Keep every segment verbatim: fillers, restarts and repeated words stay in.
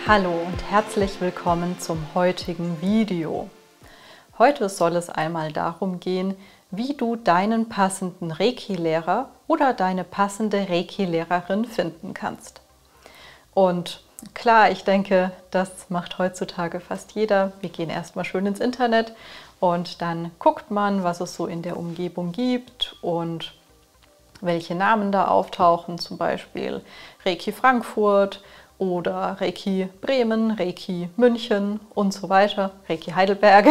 Hallo und herzlich willkommen zum heutigen Video. Heute soll es einmal darum gehen, wie du deinen passenden Reiki-Lehrer oder deine passende Reiki-Lehrerin finden kannst. Und klar, ich denke, das macht heutzutage fast jeder. Wir gehen erstmal schön ins Internet und dann guckt man, was es so in der Umgebung gibt und welche Namen da auftauchen, zum Beispiel Reiki Frankfurt oder Reiki Bremen, Reiki München und so weiter, Reiki Heidelberg.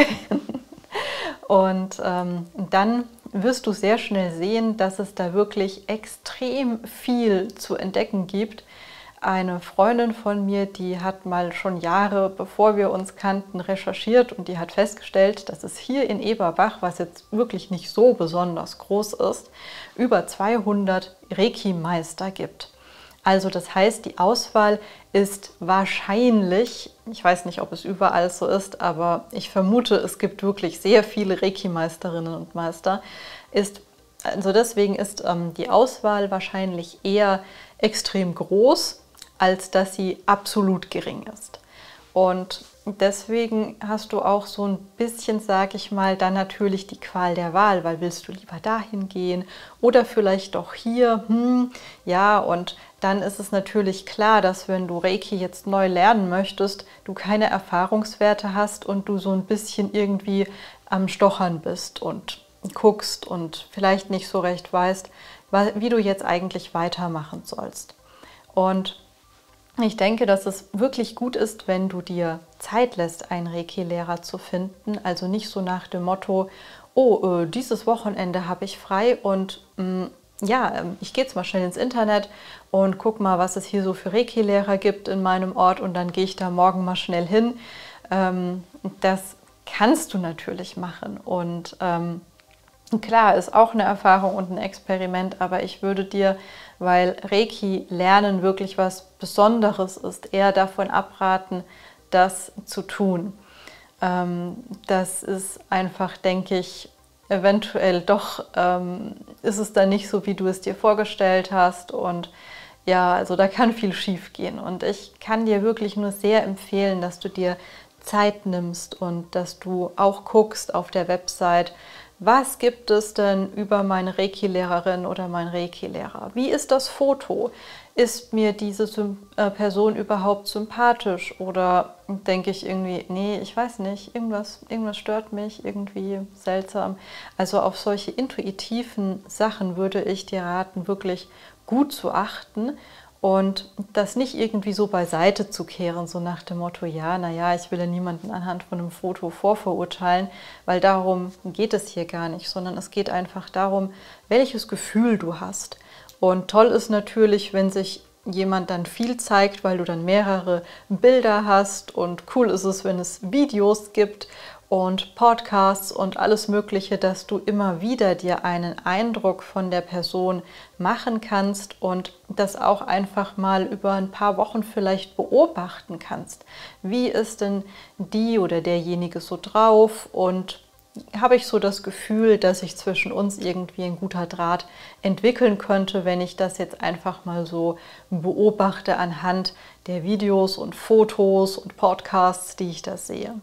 Und ähm, dann wirst du sehr schnell sehen, dass es da wirklich extrem viel zu entdecken gibt. Eine Freundin von mir, die hat mal schon Jahre, bevor wir uns kannten, recherchiert und die hat festgestellt, dass es hier in Eberbach, was jetzt wirklich nicht so besonders groß ist, über zweihundert Reiki-Meister gibt. Also das heißt, die Auswahl ist wahrscheinlich, ich weiß nicht, ob es überall so ist, aber ich vermute, es gibt wirklich sehr viele Reiki-Meisterinnen und Meister. Ist, also deswegen ist ähm, die Auswahl wahrscheinlich eher extrem groß, als dass sie absolut gering ist. Und deswegen hast du auch so ein bisschen, sage ich mal, dann natürlich die Qual der Wahl, weil willst du lieber dahin gehen oder vielleicht doch hier, hm, ja, und dann ist es natürlich klar, dass wenn du Reiki jetzt neu lernen möchtest, du keine Erfahrungswerte hast und du so ein bisschen irgendwie am Stochern bist und guckst und vielleicht nicht so recht weißt, wie du jetzt eigentlich weitermachen sollst. Und ich denke, dass es wirklich gut ist, wenn du dir Zeit lässt, einen Reiki-Lehrer zu finden. Also nicht so nach dem Motto, oh, äh, dieses Wochenende habe ich frei und mh, ja, ich gehe jetzt mal schnell ins Internet und guck mal, was es hier so für Reiki-Lehrer gibt in meinem Ort und dann gehe ich da morgen mal schnell hin. Ähm, das kannst du natürlich machen und ähm, klar, ist auch eine Erfahrung und ein Experiment, aber ich würde dir, weil Reiki lernen wirklich was Besonderes ist, eher davon abraten, das zu tun. Ähm, das ist einfach, denke ich, eventuell doch, ähm, ist es dann nicht so, wie du es dir vorgestellt hast und ja, also da kann viel schief gehen und ich kann dir wirklich nur sehr empfehlen, dass du dir Zeit nimmst und dass du auch guckst auf der Website, was gibt es denn über meine Reiki-Lehrerin oder meinen Reiki-Lehrer? Wie ist das Foto? Ist mir diese Person überhaupt sympathisch? Oder denke ich irgendwie, nee, ich weiß nicht, irgendwas, irgendwas stört mich, irgendwie seltsam. Also auf solche intuitiven Sachen würde ich dir raten, wirklich gut zu achten und das nicht irgendwie so beiseite zu kehren, so nach dem Motto, ja, naja, ich will ja niemanden anhand von einem Foto vorverurteilen, weil darum geht es hier gar nicht, sondern es geht einfach darum, welches Gefühl du hast. Und toll ist natürlich, wenn sich jemand dann viel zeigt, weil du dann mehrere Bilder hast und cool ist es, wenn es Videos gibt und Podcasts und alles Mögliche, dass du immer wieder dir einen Eindruck von der Person machen kannst und das auch einfach mal über ein paar Wochen vielleicht beobachten kannst. Wie ist denn die oder derjenige so drauf und habe ich so das Gefühl, dass sich zwischen uns irgendwie ein guter Draht entwickeln könnte, wenn ich das jetzt einfach mal so beobachte anhand der Videos und Fotos und Podcasts, die ich da sehe.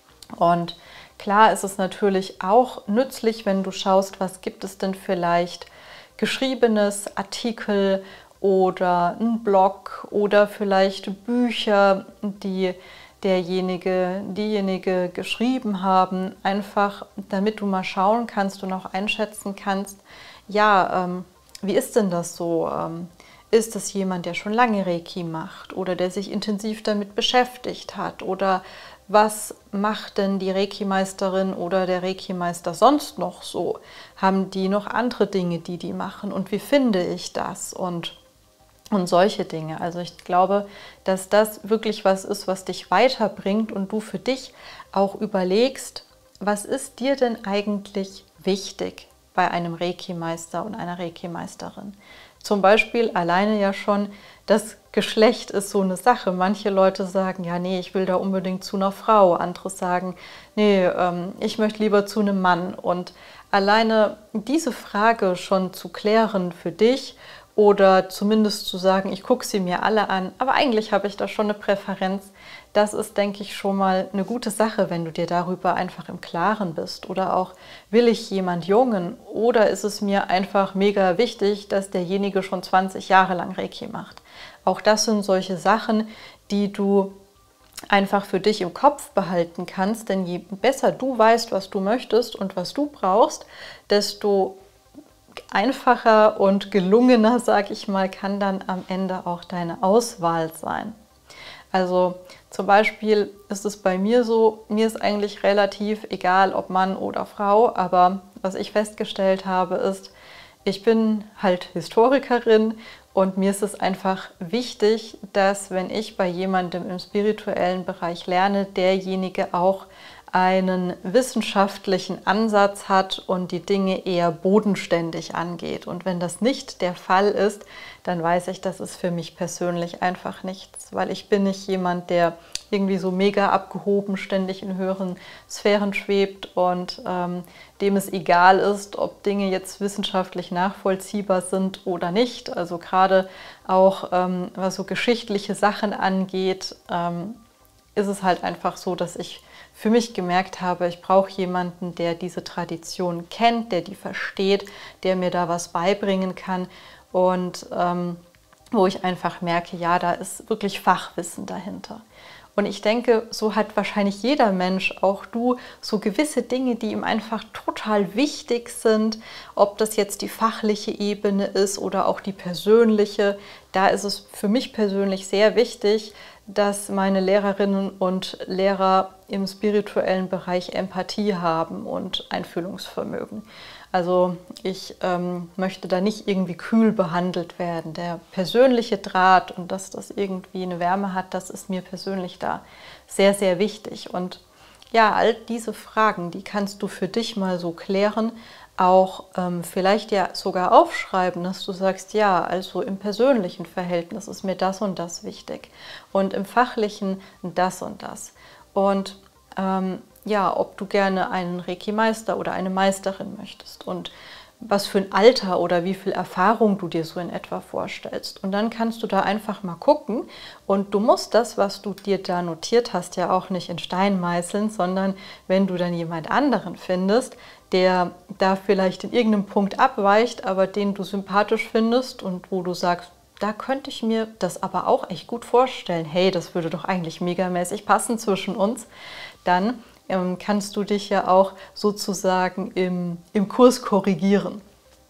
Und klar ist es natürlich auch nützlich, wenn du schaust, was gibt es denn vielleicht geschriebenes, Artikel oder ein Blog oder vielleicht Bücher, die derjenige, diejenige geschrieben haben, einfach damit du mal schauen kannst und auch einschätzen kannst, ja, ähm, wie ist denn das so? Ähm, ist es jemand, der schon lange Reiki macht oder der sich intensiv damit beschäftigt hat? Oder was macht denn die Reiki-Meisterin oder der Reiki-Meister sonst noch so? Haben die noch andere Dinge, die die machen? Und wie finde ich das? Und, und solche Dinge. Also ich glaube, dass das wirklich was ist, was dich weiterbringt und du für dich auch überlegst, was ist dir denn eigentlich wichtig bei einem Reiki-Meister und einer Reiki-Meisterin? Zum Beispiel alleine ja schon, das Geschlecht ist so eine Sache. Manche Leute sagen, ja, nee, ich will da unbedingt zu einer Frau. Andere sagen, nee, ähm, ich möchte lieber zu einem Mann. Und alleine diese Frage schon zu klären für dich oder zumindest zu sagen, ich gucke sie mir alle an, aber eigentlich habe ich da schon eine Präferenz. Das ist, denke ich, schon mal eine gute Sache, wenn du dir darüber einfach im Klaren bist. Oder auch, will ich jemand Jungen oder ist es mir einfach mega wichtig, dass derjenige schon zwanzig Jahre lang Reiki macht? Auch das sind solche Sachen, die du einfach für dich im Kopf behalten kannst, denn je besser du weißt, was du möchtest und was du brauchst, desto einfacher und gelungener, sag ich mal, kann dann am Ende auch deine Auswahl sein. Also zum Beispiel ist es bei mir so, mir ist eigentlich relativ egal, ob Mann oder Frau, aber was ich festgestellt habe, ist, ich bin halt Historikerin und mir ist es einfach wichtig, dass, wenn ich bei jemandem im spirituellen Bereich lerne, derjenige auch einen wissenschaftlichen Ansatz hat und die Dinge eher bodenständig angeht. Und wenn das nicht der Fall ist, dann weiß ich, das ist für mich persönlich einfach nichts, weil ich bin nicht jemand, der irgendwie so mega abgehoben ständig in höheren Sphären schwebt und ähm, dem es egal ist, ob Dinge jetzt wissenschaftlich nachvollziehbar sind oder nicht. Also gerade auch ähm, was so geschichtliche Sachen angeht, ähm, ist es halt einfach so, dass ich für mich gemerkt habe, ich brauche jemanden, der diese Tradition kennt, der die versteht, der mir da was beibringen kann und ähm, wo ich einfach merke, ja, da ist wirklich Fachwissen dahinter. Und ich denke, so hat wahrscheinlich jeder Mensch, auch du, so gewisse Dinge, die ihm einfach total wichtig sind, ob das jetzt die fachliche Ebene ist oder auch die persönliche. Da ist es für mich persönlich sehr wichtig, dass meine Lehrerinnen und Lehrer im spirituellen Bereich Empathie haben und Einfühlungsvermögen. Also ich ähm, möchte da nicht irgendwie kühl behandelt werden. Der persönliche Draht und dass das irgendwie eine Wärme hat, das ist mir persönlich da sehr, sehr wichtig. Und ja, all diese Fragen, die kannst du für dich mal so klären, auch ähm, vielleicht ja sogar aufschreiben, dass du sagst, ja, also im persönlichen Verhältnis ist mir das und das wichtig und im fachlichen das und das. Und ähm, ja, ob du gerne einen Reiki-Meister oder eine Meisterin möchtest und was für ein Alter oder wie viel Erfahrung du dir so in etwa vorstellst. Und dann kannst du da einfach mal gucken und du musst das, was du dir da notiert hast, ja auch nicht in Stein meißeln, sondern wenn du dann jemand anderen findest, der da vielleicht in irgendeinem Punkt abweicht, aber den du sympathisch findest und wo du sagst, da könnte ich mir das aber auch echt gut vorstellen, hey, das würde doch eigentlich megamäßig passen zwischen uns, dann ähm, kannst du dich ja auch sozusagen im, im Kurs korrigieren,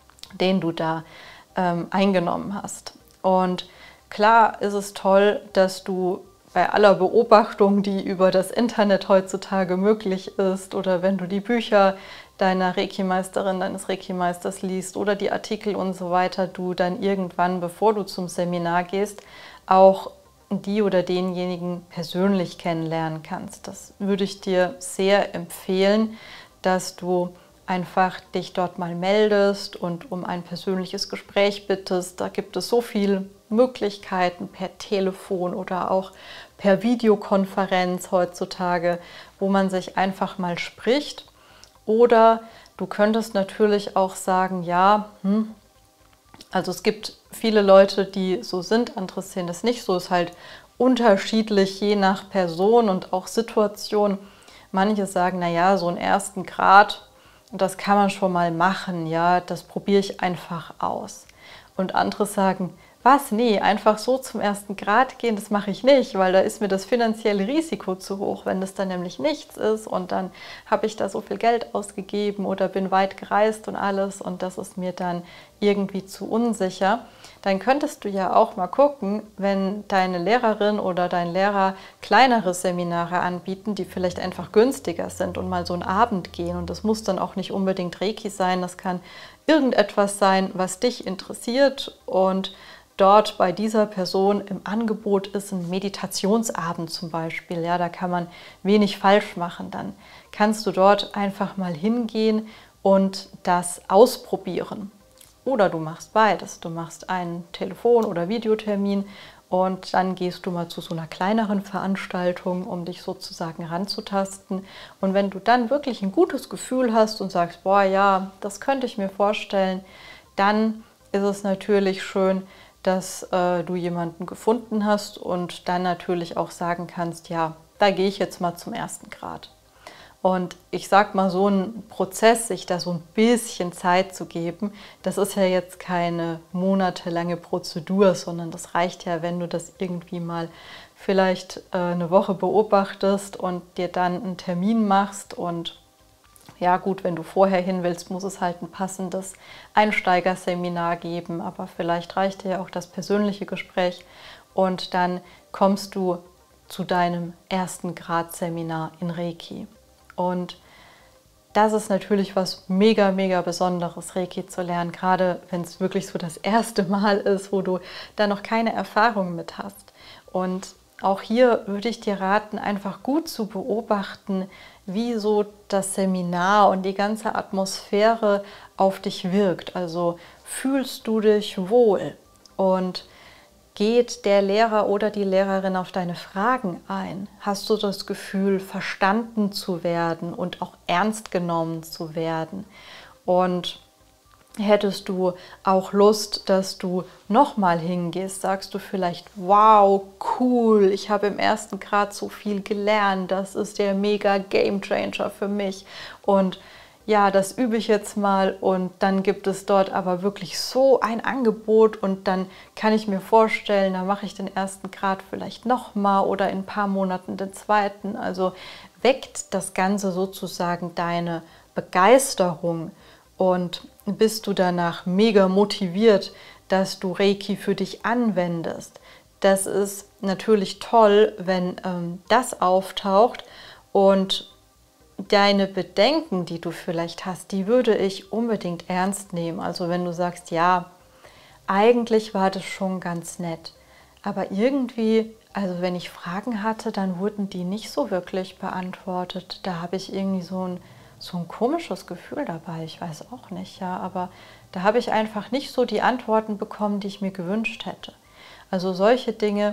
den du da ähm, eingenommen hast. Und klar ist es toll, dass du bei aller Beobachtung, die über das Internet heutzutage möglich ist, oder wenn du die Bücher deiner Reiki-Meisterin, deines Reiki-Meisters liest oder die Artikel und so weiter, du dann irgendwann, bevor du zum Seminar gehst, auch die oder denjenigen persönlich kennenlernen kannst. Das würde ich dir sehr empfehlen, dass du einfach dich dort mal meldest und um ein persönliches Gespräch bittest. Da gibt es so viele Möglichkeiten per Telefon oder auch per Videokonferenz heutzutage, wo man sich einfach mal spricht. Oder du könntest natürlich auch sagen, ja, hm, also es gibt viele Leute, die so sind, andere sehen das nicht so. Es ist halt unterschiedlich, je nach Person und auch Situation. Manche sagen, naja, so einen ersten Grad, das kann man schon mal machen, ja, das probiere ich einfach aus. Und andere sagen, was? Nee, einfach so zum ersten Grad gehen, das mache ich nicht, weil da ist mir das finanzielle Risiko zu hoch, wenn das dann nämlich nichts ist und dann habe ich da so viel Geld ausgegeben oder bin weit gereist und alles und das ist mir dann irgendwie zu unsicher. Dann könntest du ja auch mal gucken, wenn deine Lehrerin oder dein Lehrer kleinere Seminare anbieten, die vielleicht einfach günstiger sind und mal so einen Abend gehen. Und das muss dann auch nicht unbedingt Reiki sein, das kann irgendetwas sein, was dich interessiert und dort bei dieser Person im Angebot ist ein Meditationsabend zum Beispiel. Ja, da kann man wenig falsch machen. Dann kannst du dort einfach mal hingehen und das ausprobieren. Oder du machst beides. Du machst einen Telefon- oder Videotermin und dann gehst du mal zu so einer kleineren Veranstaltung, um dich sozusagen ranzutasten. Und wenn du dann wirklich ein gutes Gefühl hast und sagst, boah, ja, das könnte ich mir vorstellen, dann ist es natürlich schön, dass äh, du jemanden gefunden hast und dann natürlich auch sagen kannst, ja, da gehe ich jetzt mal zum ersten Grad. Und ich sag mal, so ein Prozess, sich da so ein bisschen Zeit zu geben, das ist ja jetzt keine monatelange Prozedur, sondern das reicht ja, wenn du das irgendwie mal vielleicht äh, eine Woche beobachtest und dir dann einen Termin machst. Und ja gut, wenn du vorher hin willst, muss es halt ein passendes Einsteigerseminar geben, aber vielleicht reicht dir ja auch das persönliche Gespräch und dann kommst du zu deinem ersten Grad-Seminar in Reiki. Und das ist natürlich was mega, mega Besonderes, Reiki zu lernen, gerade wenn es wirklich so das erste Mal ist, wo du da noch keine Erfahrung mit hast. Und auch hier würde ich dir raten, einfach gut zu beobachten, wie so das Seminar und die ganze Atmosphäre auf dich wirkt. Also fühlst du dich wohl und geht der Lehrer oder die Lehrerin auf deine Fragen ein? Hast du das Gefühl, verstanden zu werden und auch ernst genommen zu werden? Und hättest du auch Lust, dass du nochmal hingehst? Sagst du vielleicht, wow, cool, ich habe im ersten Grad so viel gelernt, das ist der mega Gamechanger für mich. Und ja, das übe ich jetzt mal und dann gibt es dort aber wirklich so ein Angebot und dann kann ich mir vorstellen, da mache ich den ersten Grad vielleicht nochmal oder in ein paar Monaten den zweiten. Also weckt das Ganze sozusagen deine Begeisterung und bist du danach mega motiviert, dass du Reiki für dich anwendest. Das ist natürlich toll, wenn ähm, das auftaucht und deine Bedenken, die du vielleicht hast, die würde ich unbedingt ernst nehmen. Also wenn du sagst, ja, eigentlich war das schon ganz nett, aber irgendwie, also wenn ich Fragen hatte, dann wurden die nicht so wirklich beantwortet. Da habe ich irgendwie so ein, so ein komisches Gefühl dabei, ich weiß auch nicht, ja, aber da habe ich einfach nicht so die Antworten bekommen, die ich mir gewünscht hätte. Also solche Dinge,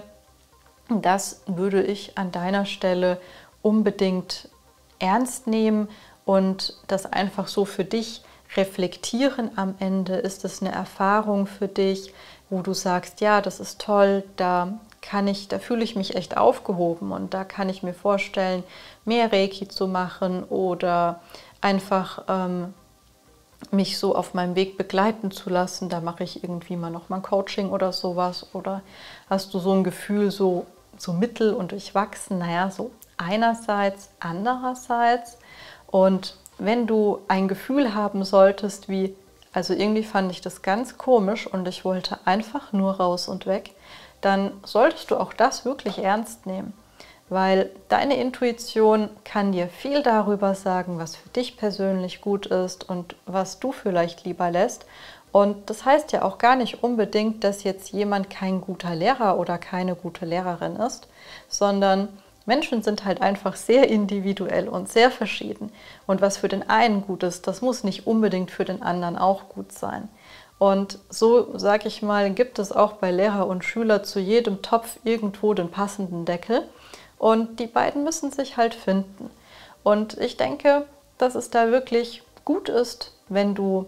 das würde ich an deiner Stelle unbedingt ernst nehmen und das einfach so für dich reflektieren am Ende. Ist es eine Erfahrung für dich, wo du sagst, ja, das ist toll, da kann ich, da fühle ich mich echt aufgehoben und da kann ich mir vorstellen, mehr Reiki zu machen oder einfach ähm, mich so auf meinem Weg begleiten zu lassen. Da mache ich irgendwie mal noch mal ein Coaching oder sowas. Oder hast du so ein Gefühl, so, so mittel und durchwachsen? Naja, so einerseits, andererseits. Und wenn du ein Gefühl haben solltest, wie, also irgendwie fand ich das ganz komisch und ich wollte einfach nur raus und weg, dann solltest du auch das wirklich ernst nehmen. Weil deine Intuition kann dir viel darüber sagen, was für dich persönlich gut ist und was du vielleicht lieber lässt. Und das heißt ja auch gar nicht unbedingt, dass jetzt jemand kein guter Lehrer oder keine gute Lehrerin ist, sondern Menschen sind halt einfach sehr individuell und sehr verschieden. Und was für den einen gut ist, das muss nicht unbedingt für den anderen auch gut sein. Und so, sage ich mal, gibt es auch bei Lehrer und Schüler zu jedem Topf irgendwo den passenden Deckel. Und die beiden müssen sich halt finden. Und ich denke, dass es da wirklich gut ist, wenn du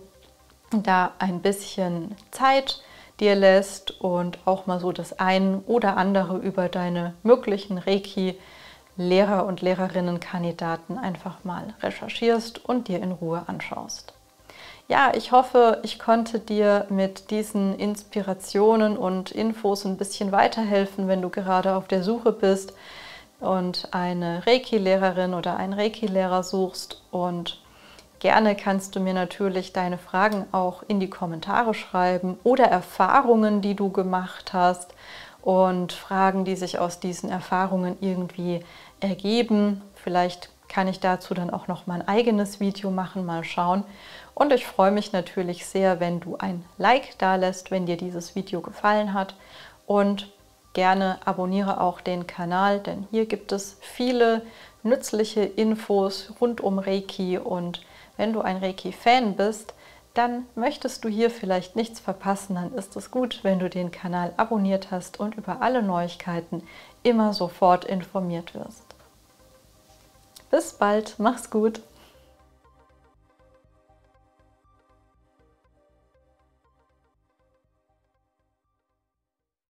da ein bisschen Zeit dir lässt und auch mal so das ein oder andere über deine möglichen Reiki-Lehrer- und Lehrerinnenkandidaten einfach mal recherchierst und dir in Ruhe anschaust. Ja, ich hoffe, ich konnte dir mit diesen Inspirationen und Infos ein bisschen weiterhelfen, wenn du gerade auf der Suche bist und eine Reiki-Lehrerin oder einen Reiki-Lehrer suchst. Und gerne kannst du mir natürlich deine Fragen auch in die Kommentare schreiben oder Erfahrungen, die du gemacht hast und Fragen, die sich aus diesen Erfahrungen irgendwie ergeben. Vielleicht kann ich dazu dann auch noch mal ein eigenes Video machen, mal schauen. Und ich freue mich natürlich sehr, wenn du ein Like da lässt, wenn dir dieses Video gefallen hat. Und gerne abonniere auch den Kanal, denn hier gibt es viele nützliche Infos rund um Reiki. Und wenn du ein Reiki-Fan bist, dann möchtest du hier vielleicht nichts verpassen, dann ist es gut, wenn du den Kanal abonniert hast und über alle Neuigkeiten immer sofort informiert wirst. Bis bald, mach's gut!